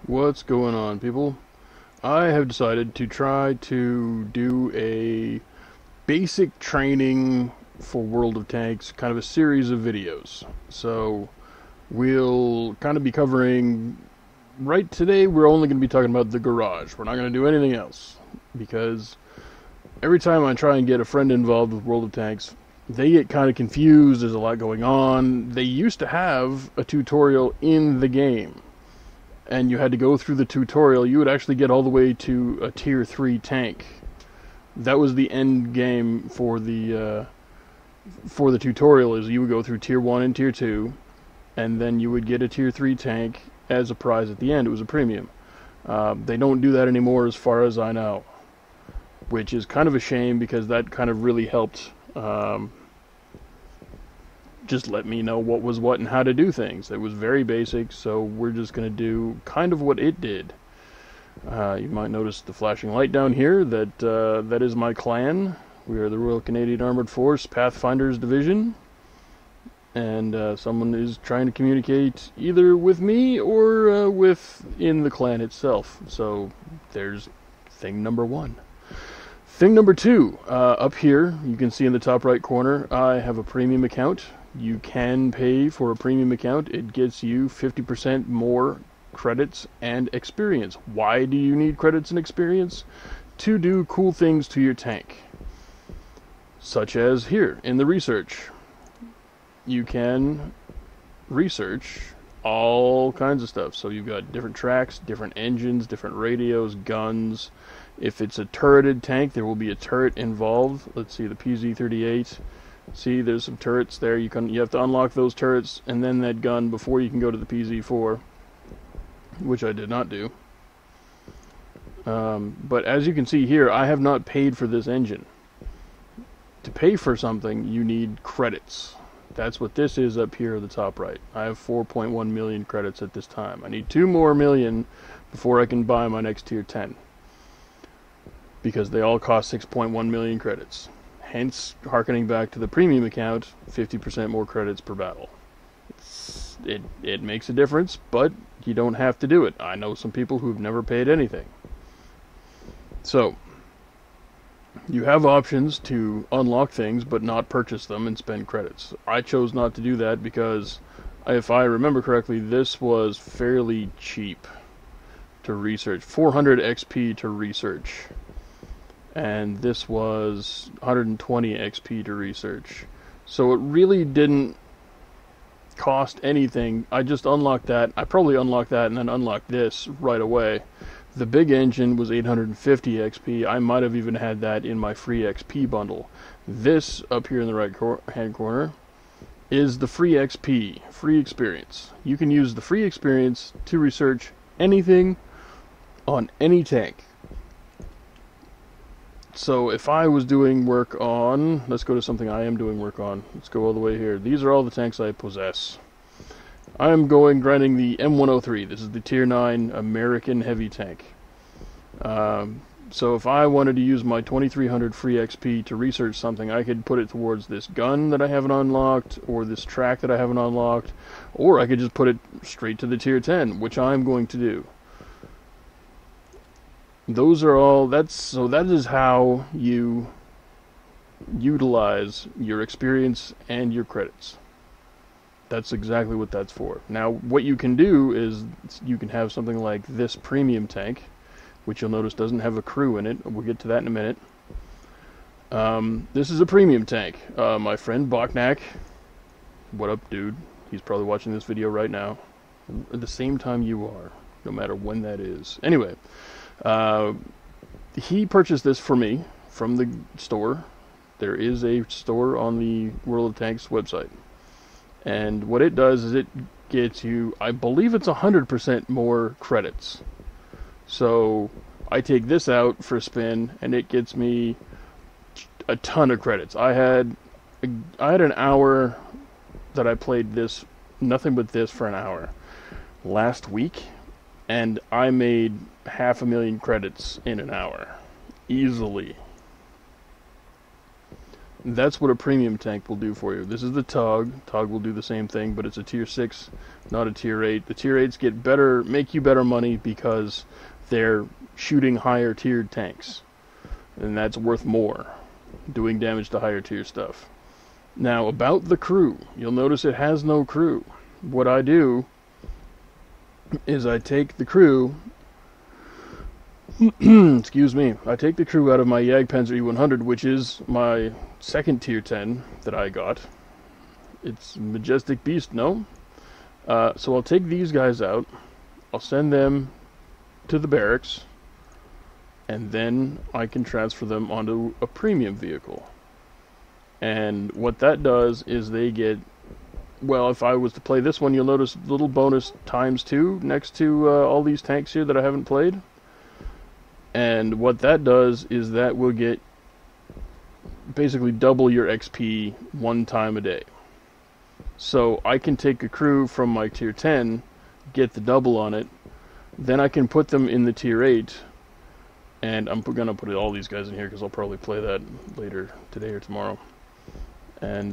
What's going on, people? I have decided to try to do a basic training for World of Tanks, kind of a series of videos. So, we'll kind of be covering... Right today, we're only going to be talking about the garage. We're not going to do anything else. Because every time I try and get a friend involved with World of Tanks, they get kind of confused, there's a lot going on. They used to have a tutorial in the game, and you had to go through the tutorial. You would actually get all the way to a tier 3 tank. That was the end game for the tutorial, is you would go through tier 1 and tier 2, and then you would get a tier 3 tank as a prize at the end. It was a premium. They don't do that anymore as far as I know, which is kind of a shame, because that kind of really helped just let me know what was what and how to do things. It was very basic, so we're just going to do kind of what it did. You might notice the flashing light down here. That is my clan. We are the Royal Canadian Armoured Force Pathfinders Division, and someone is trying to communicate either with me or within the clan itself. So there's thing number one. Thing number two, up here, you can see in the top right corner, I have a premium account. You can pay for a premium account. It gets you 50% more credits and experience. Why do you need credits and experience? To do cool things to your tank. Such as here, in the research. You can research all kinds of stuff. So you've got different tracks, different engines, different radios, guns. If it's a turreted tank, there will be a turret involved. Let's see, the PZ-38. See, there's some turrets there. You have to unlock those turrets and then that gun before you can go to the PZ-4, which I did not do. But as you can see here, I have not paid for this engine. To pay for something, you need credits. That's what this is up here at the top right. I have 4.1 million credits at this time. I need 2 more million before I can buy my next tier 10. Because they all cost 6.1 million credits. Hence, harkening back to the premium account, 50% more credits per battle. It makes a difference, but you don't have to do it. I know some people who've never paid anything. So, you have options to unlock things, but not purchase them and spend credits. I chose not to do that because, if I remember correctly, this was fairly cheap to research. 400 XP to research. And this was 120 XP to research. So it really didn't cost anything. I just unlocked that. I probably unlocked that and then unlocked this right away. The big engine was 850 XP. I might have even had that in my free XP bundle. This, up here in the right hand corner, is the free XP, free experience. You can use the free experience to research anything on any tank. So if I was doing work on, let's go to something I am doing work on. Let's go all the way here. These are all the tanks I possess. I am grinding the M103. This is the tier 9 American heavy tank. So if I wanted to use my 2300 free XP to research something, I could put it towards this gun that I haven't unlocked, or this track that I haven't unlocked, or I could just put it straight to the tier 10, which I'm going to do. Those are all, so that is how you utilize your experience and your credits. That's exactly what that's for. Now, what you can do is, you can have something like this premium tank, which you'll notice doesn't have a crew in it. We'll get to that in a minute. This is a premium tank. My friend Bachnak, what up, dude? He's probably watching this video right now. At the same time you are, no matter when that is. Anyway. He purchased this for me from the store. There is a store on the World of Tanks website. And what it does is it gets you, I believe it's 100% more credits. So I take this out for a spin and it gets me a ton of credits. I had an hour that I played this, nothing but this, for an hour last week. And I made 500,000 credits in an hour. Easily. That's what a premium tank will do for you. This is the Tog. Tog will do the same thing, but it's a tier 6, not a tier 8. The tier 8s get better, make you better money because they're shooting higher tiered tanks. And that's worth more, doing damage to higher tier stuff. Now, about the crew. You'll notice it has no crew. What I do is I take the crew... excuse me. I take the crew out of my Jagdpanzer E100, which is my second tier 10 that I got. It's Majestic Beast, no? So I'll take these guys out. I'll send them to the barracks. And then I can transfer them onto a premium vehicle. And what that does is they get... Well, if I was to play this one, you'll notice little bonus ×2 next to all these tanks here that I haven't played. And what that does is that will get basically double your XP one time a day. So I can take a crew from my tier 10, get the double on it, then I can put them in the tier 8, and I'm going to put all these guys in here because I'll probably play that later today or tomorrow. And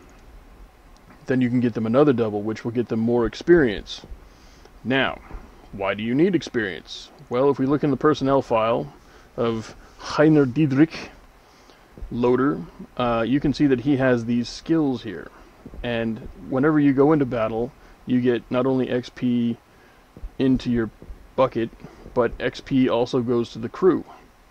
then you can get them another double, which will get them more experience. Now, why do you need experience? Well, if we look in the personnel file of Heiner Diedrich Loader, you can see that he has these skills here. And whenever you go into battle, you get not only XP into your bucket, but XP also goes to the crew.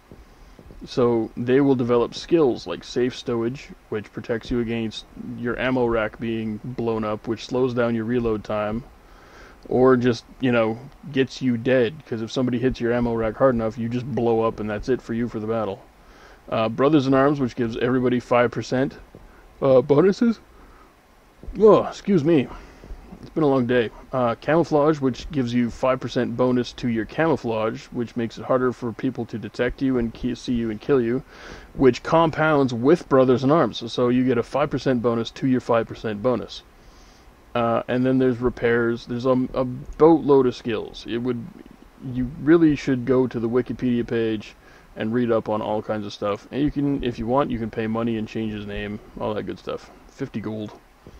So they will develop skills like safe stowage, which protects you against your ammo rack being blown up, which slows down your reload time. Or just, you know, gets you dead, because if somebody hits your ammo rack hard enough, you just blow up and that's it for you for the battle. Brothers in Arms, which gives everybody 5% bonuses. Oh, excuse me. It's been a long day. Camouflage, which gives you 5% bonus to your camouflage, which makes it harder for people to detect you and see you and kill you, which compounds with Brothers in Arms. So you get a 5% bonus to your 5% bonus. And then there's repairs. There's a boatload of skills. You really should go to the Wikipedia page and read up on all kinds of stuff. And you can, if you want, you can pay money and change his name, all that good stuff. 50 gold.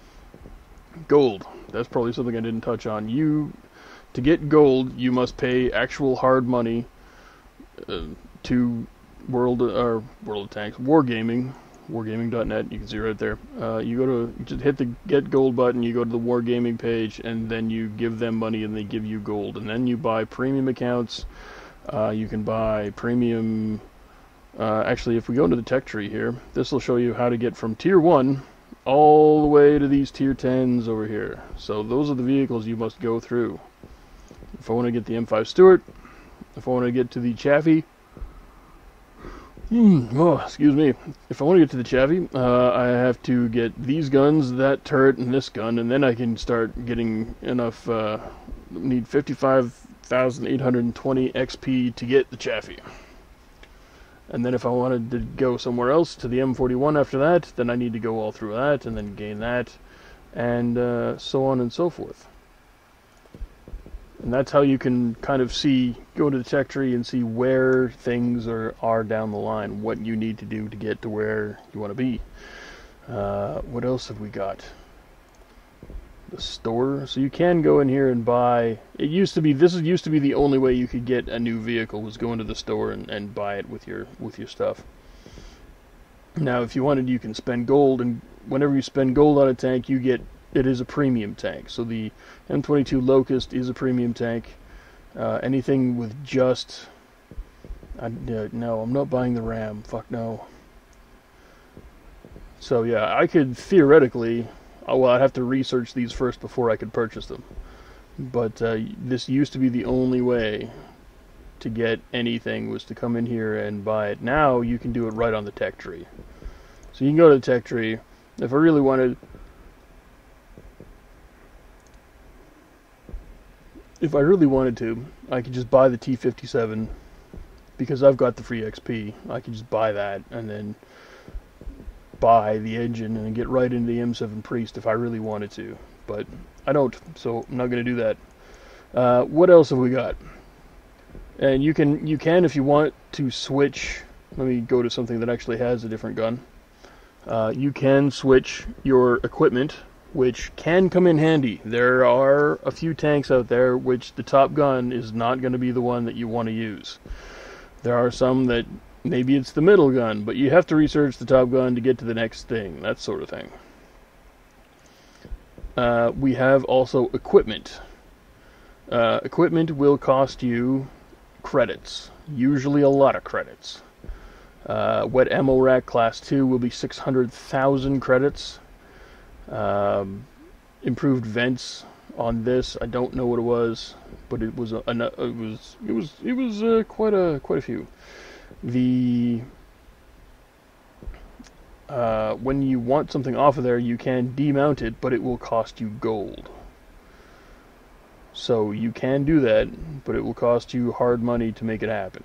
Gold. That's probably something I didn't touch on. To get gold, you must pay actual hard money to World of Tanks, Wargaming. Wargaming.net, you can see right there. You go to, just hit the get gold button, you go to the Wargaming page, and then you give them money and they give you gold. And then you buy premium accounts. You can buy premium... actually, if we go into the tech tree here, this will show you how to get from tier 1 all the way to these tier 10s over here. So those are the vehicles you must go through. If I want to get the M5 Stuart, if I want to get to the Chaffee... oh, excuse me. If I want to get to the Chaffee, I have to get these guns, that turret, and this gun, and then I can start getting enough, need 55,820 XP to get the Chaffee. And then if I wanted to go somewhere else, to the M41 after that, then I need to go all through that, and then gain that, and so on and so forth. And that's how you can kind of see, go to the tech tree and see where things are down the line, what you need to do to get to where you want to be. What else have we got? The store. So you can go in here and buy... This used to be the only way you could get a new vehicle, was go into the store and buy it with your stuff. Now, if you wanted, you can spend gold, and whenever you spend gold on a tank, you get... It is a premium tank. So the M22 Locust is a premium tank. Anything with just... no, I'm not buying the Ram. Fuck no. So yeah, I could theoretically... well, I'd have to research these first before I could purchase them. But this used to be the only way to get anything, was to come in here and buy it. Now you can do it right on the tech tree. So you can go to the tech tree. If I really wanted... to, I could just buy the T57, because I've got the free XP. I could just buy that and then buy the engine and get right into the M7 Priest if I really wanted to. But I don't, so I'm not going to do that. What else have we got? And you can if you want to switch. Let me go to something that actually has a different gun. You can switch your equipment, which can come in handy. There are a few tanks out there which the top gun is not going to be the one that you want to use. There are some that maybe it's the middle gun, but you have to research the top gun to get to the next thing, that sort of thing. We have also equipment. Equipment will cost you credits, usually a lot of credits. Wet Ammo Rack Class 2 will be 600,000 credits. Improved vents on this, I don't know what it was, but it was quite a few. When you want something off of there, you can demount it, but it will cost you gold. So you can do that, but it will cost you hard money to make it happen.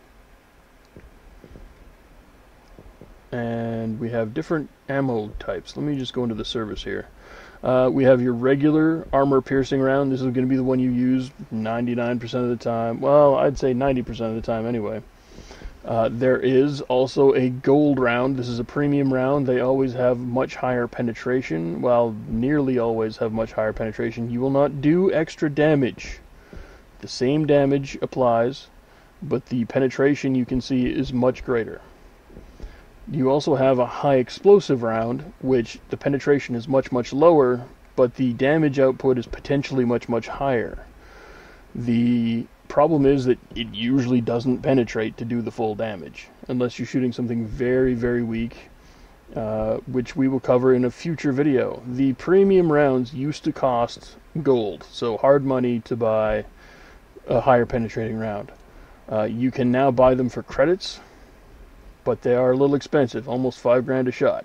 And we have different ammo types. Let me just go into the service here. We have your regular armor-piercing round. This is going to be the one you use 99% of the time. Well, I'd say 90% of the time anyway. There is also a gold round. This is a premium round. They always have much higher penetration. Well, nearly always have much higher penetration. You will not do extra damage. The same damage applies, but the penetration you can see is much greater. You also have a high explosive round, which the penetration is much, much lower, but the damage output is potentially much, much higher. The problem is that it usually doesn't penetrate to do the full damage, unless you're shooting something very, very weak, which we will cover in a future video. The premium rounds used to cost gold, so hard money to buy a higher penetrating round. You can now buy them for credits, but they are a little expensive, almost $5,000 a shot.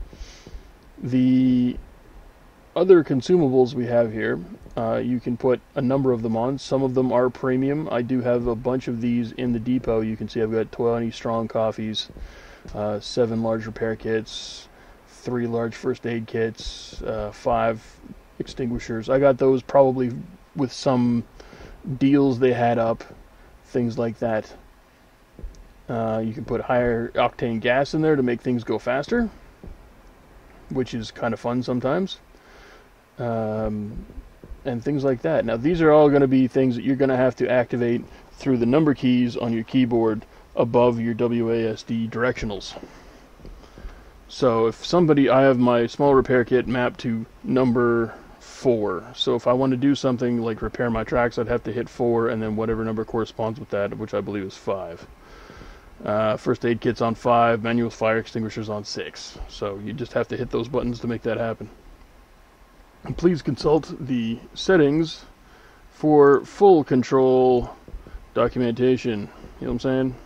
The other consumables we have here, you can put a number of them on. Some of them are premium. I do have a bunch of these in the depot. You can see I've got 20 strong coffees, 7 large repair kits, 3 large first aid kits, 5 extinguishers. I got those probably with some deals they had up, things like that. You can put higher octane gas in there to make things go faster, which is kind of fun sometimes, and things like that. Now these are all going to be things that you're going to have to activate through the number keys on your keyboard above your WASD directionals. So if I have my small repair kit mapped to number 4, so if I want to do something like repair my tracks, I'd have to hit 4 and then whatever number corresponds with that, which I believe is 5. First aid kit's on 5, manual fire extinguishers on 6. So you just have to hit those buttons to make that happen. And please consult the settings for full control documentation. You know what I'm saying?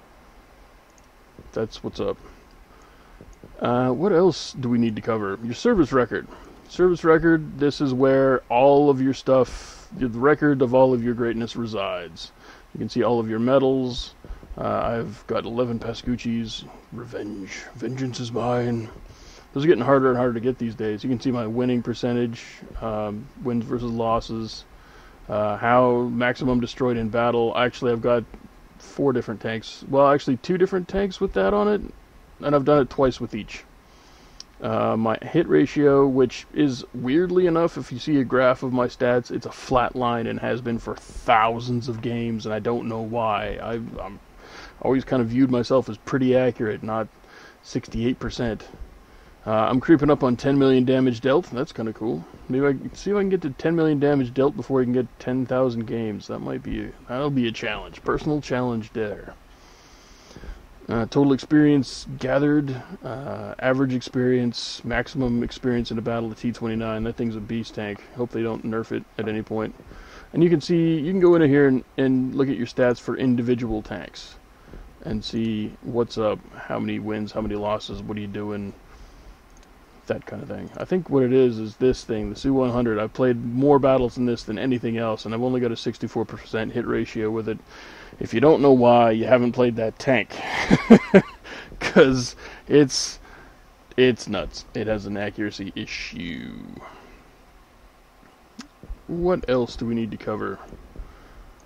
That's what's up. What else do we need to cover? Your service record. Service record, this is where all of your stuff, the record of all of your greatness resides. You can see all of your medals. I've got 11 Pascucci's. Revenge. Vengeance is mine. Those are getting harder and harder to get these days. You can see my winning percentage, wins versus losses, how maximum destroyed in battle. Actually, I've got 4 different tanks. Well, actually 2 different tanks with that on it, and I've done it twice with each. My hit ratio, which is weirdly enough, if you see a graph of my stats, it's a flat line and has been for thousands of games, and I don't know why. I'm always kind of viewed myself as pretty accurate, not 68%. I'm creeping up on 10 million damage dealt. That's kind of cool. Maybe I can see if I can get to 10 million damage dealt before I can get 10,000 games. That'll be a challenge. Personal challenge there. Total experience gathered, average experience, maximum experience in a battle of T-29. That thing's a beast tank. Hope they don't nerf it at any point. And you can go in here and look at your stats for individual tanks and see what's up, how many wins, how many losses, what are you doing, that kind of thing. I think what it is this thing, the Su-100. I've played more battles in this than anything else, and I've only got a 64% hit ratio with it. If you don't know why, you haven't played that tank. Because it's nuts. It has an accuracy issue. What else do we need to cover?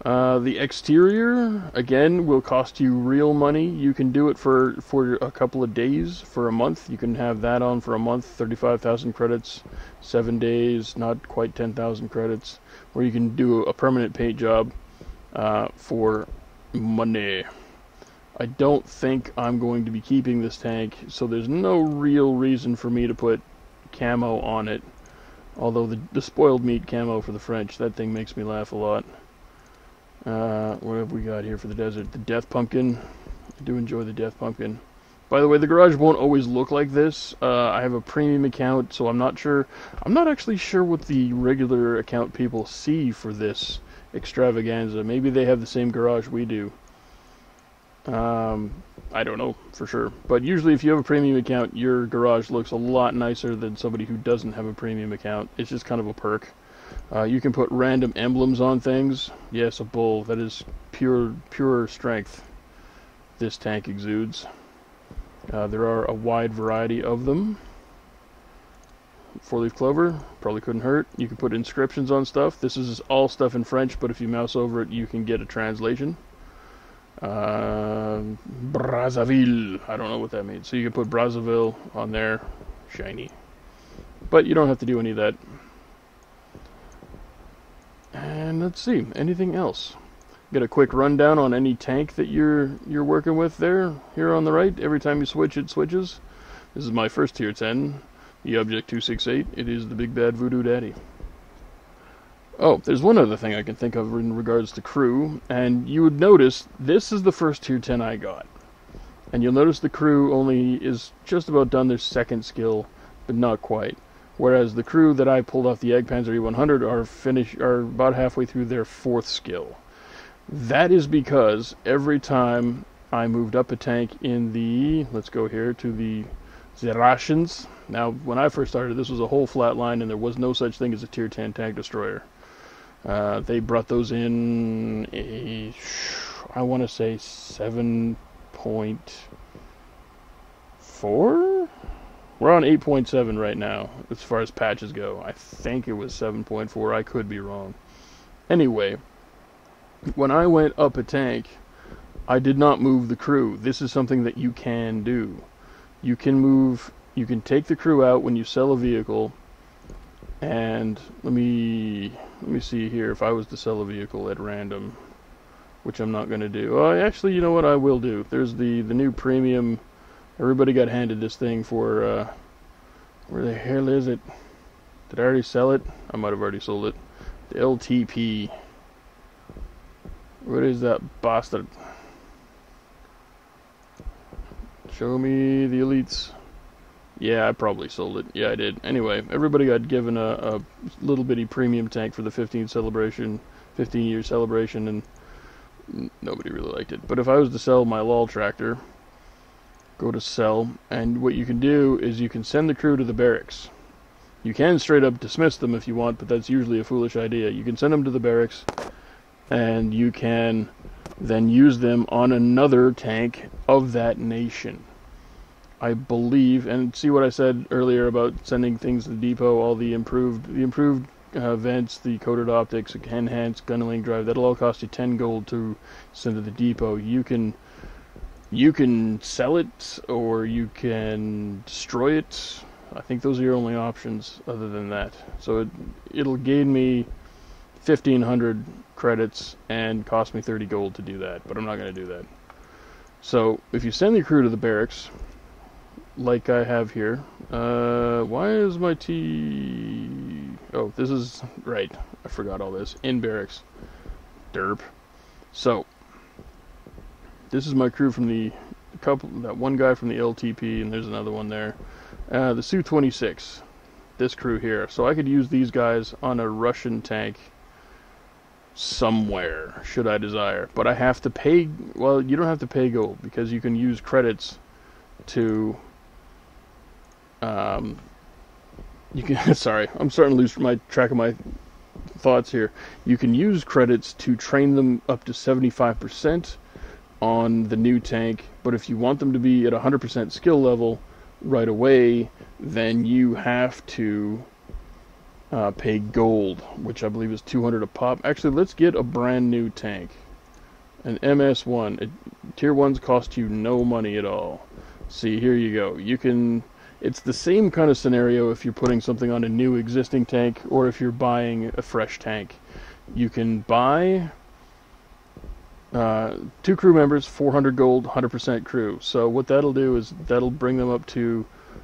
The exterior, again, will cost you real money. You can do it for a couple of days, for a month. You can have that on for a month, 35,000 credits, 7 days, not quite 10,000 credits. Or you can do a permanent paint job for money. I don't think I'm going to be keeping this tank, so there's no real reason for me to put camo on it. Although the spoiled meat camo for the French, that thing makes me laugh a lot. What have we got here for the desert? The Death Pumpkin. I do enjoy the Death Pumpkin. By the way, the garage won't always look like this. I have a premium account, so I'm not sure. I'm not actually sure what the regular account people see for this extravaganza. Maybe they have the same garage we do. I don't know for sure. But usually if you have a premium account, your garage looks a lot nicer than somebody who doesn't have a premium account. It's just kind of a perk. You can put random emblems on things. Yes, a bull. That is pure strength this tank exudes. There are a wide variety of them. 4-leaf clover, probably couldn't hurt. You can put inscriptions on stuff. This is all stuff in French, but if you mouse over it, you can get a translation. Brazzaville. I don't know what that means. So you can put Brazzaville on there. Shiny. But you don't have to do any of that. And let's see, anything else? Get a quick rundown on any tank that you're working with there. Here on the right, every time you switch, it switches. This is my first tier 10, the Object 268. It is the Big Bad Voodoo Daddy. Oh, there's one other thing I can think of in regards to crew, and you would notice this is the first tier 10 I got. And you'll notice the crew only is just about done their second skill, but not quite. Whereas the crew that I pulled off the Jagdpanzer E100 are about halfway through their fourth skill. That is because every time I moved up a tank in the, let's go here to the Zerachens. Now, when I first started, this was a whole flat line, and there was no such thing as a tier 10 tank destroyer. They brought those in, I want to say 7.4? We're on 8.7 right now, as far as patches go. I think it was 7.4, I could be wrong. Anyway, when I went up a tank, I did not move the crew. This is something that you can do. You can take the crew out when you sell a vehicle, and let me see here if I was to sell a vehicle at random, which I'm not going to do. Oh, actually, you know what I will do? There's the new premium. Everybody got handed this thing for, where the hell is it? Did I already sell it? I might have already sold it. The LTP. What is that bastard? Show me the elites. Yeah, I probably sold it. Yeah, I did. Anyway, everybody got given a little bitty premium tank for the 15-year celebration, and nobody really liked it. But if I was to sell my LOL tractor, go to sell, and what you can do is you can send the crew to the barracks. You can straight up dismiss them if you want, but that's usually a foolish idea. You can send them to the barracks, and you can then use them on another tank of that nation. I believe, and see what I said earlier about sending things to the depot, all the improved vents, the coated optics, enhanced gunneling drive, that'll all cost you 10 gold to send to the depot. You can sell it, or you can destroy it. I think those are your only options other than that. So it'll gain me 1,500 credits and cost me 30 gold to do that, but I'm not going to do that. So if you send the crew to the barracks, like I have here, why is my oh, this is, right, I forgot all this, in barracks, derp. So, this is my crew from that one guy from the LTP, and there's another one there, the Su-26, this crew here. So I could use these guys on a Russian tank somewhere, should I desire, but I have to pay, well, you don't have to pay gold, because you can use credits to, you can, sorry, I'm starting to lose my track of my thoughts here. You can use credits to train them up to 75% on the new tank, but if you want them to be at 100% skill level right away, then you have to pay gold, which I believe is 200 a pop. Actually, let's get a brand new tank. An MS1. Tier 1s cost you no money at all. See, here you go. You can... It's the same kind of scenario if you're putting something on a new existing tank or if you're buying a fresh tank. You can buy 2 crew members, 400 gold, 100% crew. So what that'll do is that'll bring them up to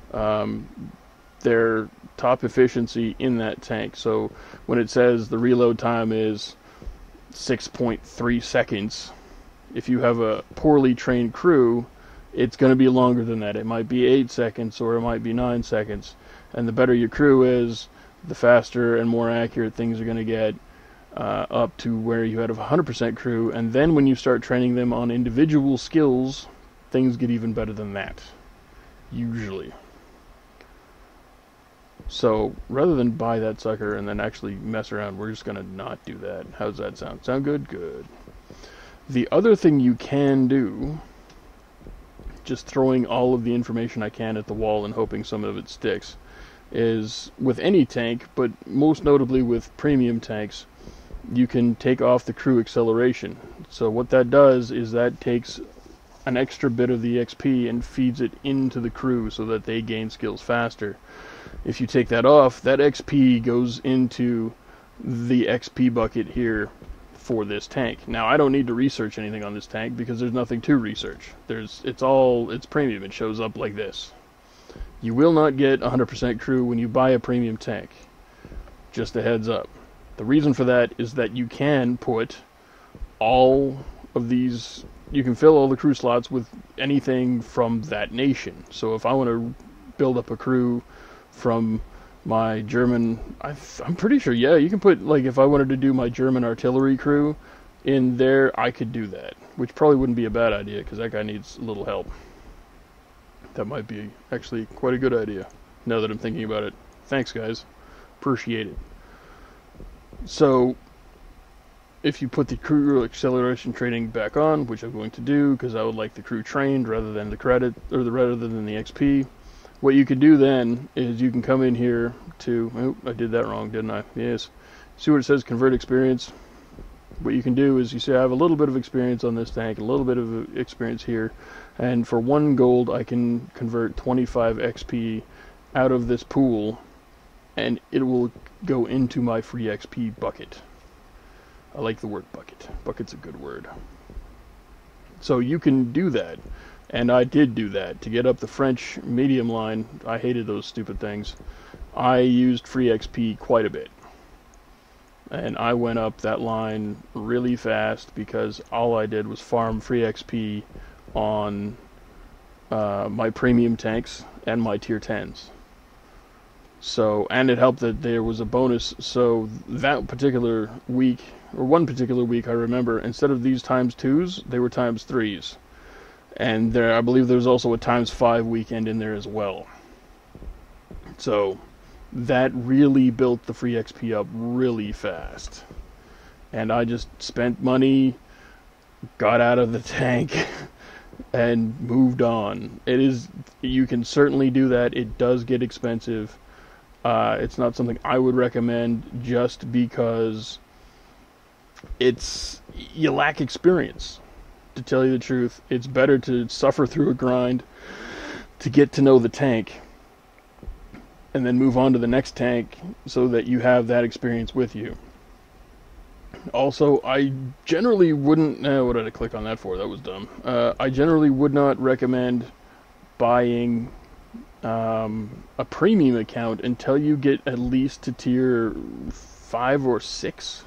their top efficiency in that tank. So when it says the reload time is 6.3 seconds, if you have a poorly trained crew, it's going to be longer than that. It might be 8 seconds or it might be 9 seconds. And the better your crew is, the faster and more accurate things are going to get, up to where you had a 100% crew. And then when you start training them on individual skills, things get even better than that, usually. So rather than buy that sucker and then actually mess around, we're just going to not do that. How does that sound? Sound good? Good. The other thing you can do, just throwing all of the information I can at the wall and hoping some of it sticks, is with any tank, but most notably with premium tanks, you can take off the crew acceleration. So what that does is that takes an extra bit of the XP and feeds it into the crew so that they gain skills faster. If you take that off, that XP goes into the XP bucket here for this tank. Now, I don't need to research anything on this tank because there's nothing to research. It's premium. It shows up like this. You will not get 100% crew when you buy a premium tank. Just a heads up. The reason for that is that you can put all of these, you can fill all the crew slots with anything from that nation. So if I want to build up a crew from my German, I'm pretty sure, yeah, you can put, like, if I wanted to do my German artillery crew in there, I could do that, which probably wouldn't be a bad idea, because that guy needs a little help. That might be actually quite a good idea, now that I'm thinking about it. Thanks, guys. Appreciate it. So, if you put the crew acceleration training back on, which I'm going to do, because I would like the crew trained rather than the credit, or rather than the XP, what you can do then is you can come in here to... Oh, I did that wrong, didn't I? Yes. See what it says, convert experience? What you can do is you say, I have a little bit of experience on this tank, a little bit of experience here, and for 1 gold I can convert 25 XP out of this pool, and it will go into my free XP bucket. I like the word bucket. Bucket's a good word. So you can do that. And I did do that. To get up the French medium line, I hated those stupid things. I used free XP quite a bit. And I went up that line really fast because all I did was farm free XP on my premium tanks and my tier 10s. So, and it helped that there was a bonus. So that particular week, or one particular week I remember, instead of these ×2s, they were ×3s. And there, I believe there's also a ×5 weekend in there as well. So that really built the free XP up really fast. And I just spent money, got out of the tank, and moved on. You can certainly do that. It does get expensive. It's not something I would recommend just because you lack experience. To tell you the truth, it's better to suffer through a grind to get to know the tank and then move on to the next tank so that you have that experience with you. Also, I generally wouldn't... what did I click on that for? That was dumb. I generally would not recommend buying a premium account until you get at least to tier 5 or 6.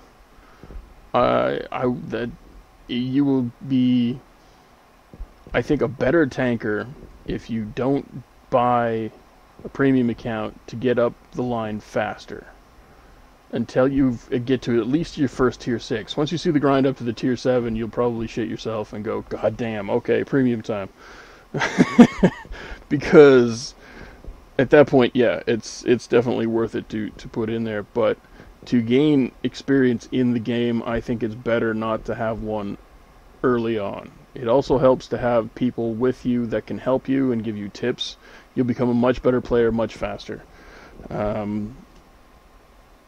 You will be, I think, a better tanker if you don't buy a premium account to get up the line faster. Until you get to at least your first tier 6. Once you see the grind up to the tier 7, you'll probably shit yourself and go, God damn, okay, premium time. Because at that point, yeah, it's definitely worth it to put in there, but to gain experience in the game, I think it's better not to have one early on. It also helps to have people with you that can help you and give you tips. You'll become a much better player much faster.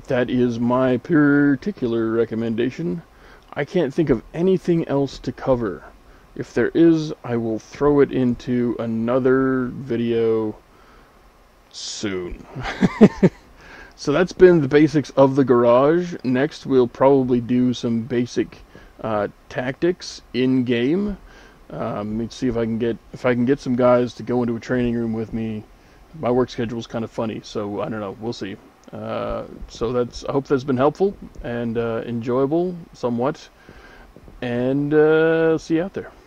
that is my particular recommendation. I can't think of anything else to cover. If there is, I will throw it into another video soon. So that's been the basics of the garage. Next, we'll probably do some basic tactics in game. Let's see if I can get some guys to go into a training room with me. My work schedule is kind of funny, so I don't know. We'll see. So I hope that's been helpful and enjoyable somewhat. And see you out there.